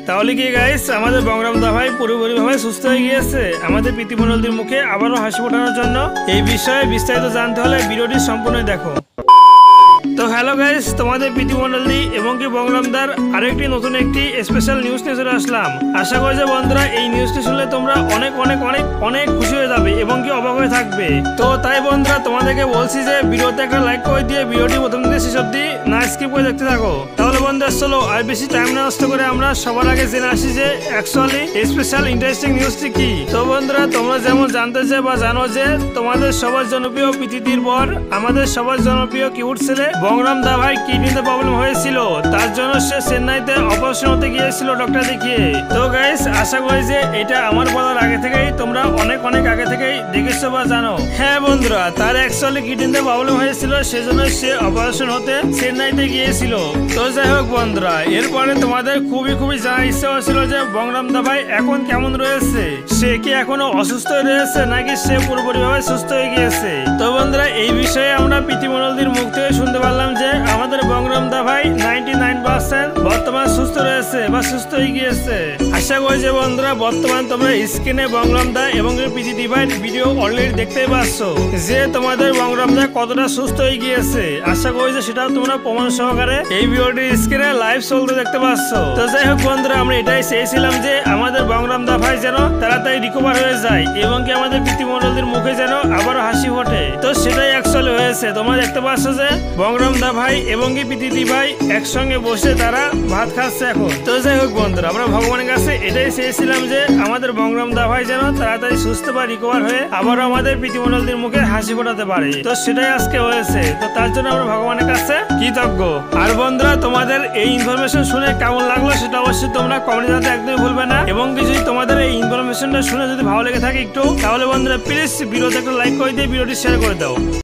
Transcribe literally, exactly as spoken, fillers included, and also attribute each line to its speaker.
Speaker 1: তাহলে কি গাইস আমাদের বংরামদা ভাই পুরোপুরিভাবে সুস্থ হয়ে গিয়েছে? আমাদের প্রীতিমণ্ডলদের মুখে আবারও হাসি ফোটানোর জন্য এই বিষয়ে বিস্তারিত জানতে হলে ভিডিওটি সম্পূর্ণ দেখো। তো হ্যালো গাইস, তোমাদের প্রীতিমণ্ডলী এবং কি বংরামদার আরেকটি নতুন একটি স্পেশাল নিউজ নিয়ে চলে আসলাম। আশা করি যে বন্ধুরা এই নিউজটি শুনলে তোমরা অনেক অনেক অনেক অনেক খুশি হয়ে যাবে এবং কি অবাক হয়ে থাকবে। তো তাই বন্ধুরা তোমাদেরকে বলছি যে ভিডিওতে একটা লাইক করে দিয়ে ভিডিওটি প্রথম থেকে শেষ অবধি না স্কিপ করে দেখতে থাকো। তাহলে বন্ধুরা চলো আর বেশি টাইম না নষ্ট করে আমরা সবার আগে জেনে আসি যে অ্যাকচুয়ালি স্পেশাল ইন্টারেস্টিং নিউজটি কি। তো বন্ধুরা তোমরা যেমন জানতে চাই বা জানো যে তোমাদের সবার জনপ্রিয় পৃথিবীর পর আমাদের সবার জনপ্রিয় কিউট ছেলে বংরামদা ভাই কিডনিতে প্রবলেম হয়েছিল, তার জন্য সে চেন্নাইতে অপারেশন হতে গিয়েছিল ডক্টর দেখিয়ে। তো গাইস আশা করি যে এটা আমার বলার আগে থেকেই তোমরা অনেক অনেক আগে থেকেই দেখেছো বা জানো। হ্যাঁ বন্ধুরা, তার অ্যাকচুয়ালি কিডনিতে প্রবলেম হয়েছিল, সেজন্য সে অপারেশন হতে চেন্নাইতে গিয়েছিল। তো যাই হোক বন্ধুরা, এরপরে তোমাদের খুবই খুবই জানার ইচ্ছা হচ্ছিল যে বংরামদা ভাই এখন কেমন রয়েছে, সে কি এখনো অসুস্থ রয়েছে নাকি সে পুরোপুরিভাবে সুস্থ হয়ে গিয়েছে। তো বন্ধুরা এই বিষয়ে আমরা প্রীতিমণ্ডলীর মুখ থেকে শুনতে পারলাম যে আমাদের বংরামদা ভাই নাইনটি নাইন পার্সেন্ট বর্তমান সুস্থ রয়েছে বা সুস্থ হয়ে গিয়েছে। আশা করি যে বন্ধুরা বর্তমান তোমরা স্ক্রিনে বংরামদা এবং প্রীতি ভাই ভিডিও অলরেডি দেখতেই পাচ্ছ যে তোমাদের বংরামদা কতটা সুস্থ হয়ে গিয়েছে। আশা করি যে সেটাও তোমরা প্রমাণ সহকারে এই ভিডিওটি স্ক্রিনে লাইভ চলতে দেখতে পাচ্ছ। তো যাই হোক বন্ধুরা, আমরা এটাই চেয়েছিলাম যে আমাদের বংরামদা ভাই যেন তাড়াতাড়ি রিকভার হয়ে যায় এবং কি আমাদের প্রীতিমণ্ডলীর মুখে যেন আবারও হাসি ফোটে। তো সেটাই অ্যাকচুয়ালি হয়েছে। তোমরা দেখতে পাচ্ছ যে বংরামদা ভাই এবং কি প্রীতি ভাই একসঙ্গে বসে তারা ভাত খাচ্ছে এখন। তো যাই হোক বন্ধুরা, আমরা ভগবানের কাছে এটাই চেয়েছিলাম যে আমাদের বংরামদা ভাই যেন তাড়াতাড়ি সুস্থ বা রিকভার হয়ে আবারও আমাদের প্রীতিমণ্ডলীর মুখে হাসি ফোটাতে পারে। তো সেটাই আজকে হয়েছে। তো তার জন্য আমরা ভগবানের কাছে কৃতজ্ঞ। আর বন্ধুরা তোমাদের এই ইনফরমেশন শুনে কেমন লাগলো সেটা অবশ্যই তোমরা কমেন্টে জানাতে একদমই ভুলবে না। এবং কি যদি তোমাদের এই ইনফরমেশনটা শুনে যদি ভালো লেগে থাকে একটু, তাহলে বন্ধুরা প্লিজ ভিডিওতে একটা লাইক করে দিয়ে ভিডিওটি শেয়ার করে দাও।